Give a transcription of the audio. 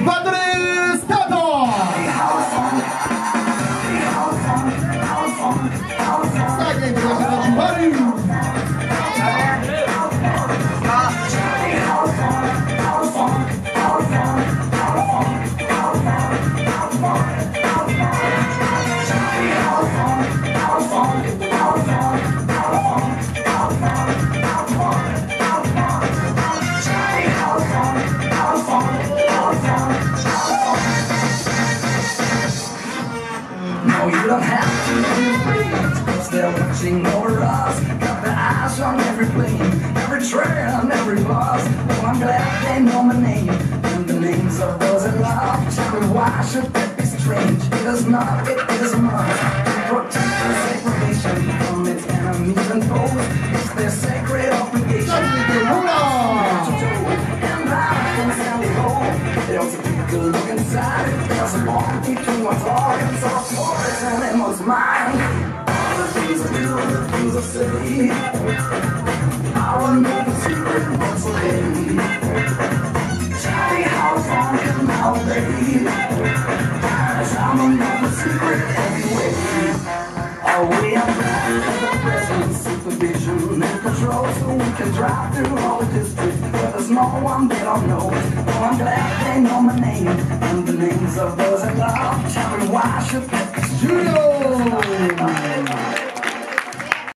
バトルスタート。さあ、ゲームの始まる。 No, you don't have to be afraid, 'cause they're watching over us. Got their eyes on every plane, every train, and every bus. Well, I'm glad they know my name and the names of those I love. Tell me why should that be strange? It is not, it is a must. To protect the sacred nation from its enemies and foes. It's their sacred obligation. And I can stand it all. There's a people look inside. There's a long between what's all. It's all forest and animals mine. All the things I do, the things I say. I will know the secret once a day. Tell me how far can I obey? As I will know the secret anyway. Oh, we are back at the present supervision and control, so we can drive through all the districts where there's no one they don't know. Oh, I'm glad they know my name and the names of those I love. Tell me why should that be true?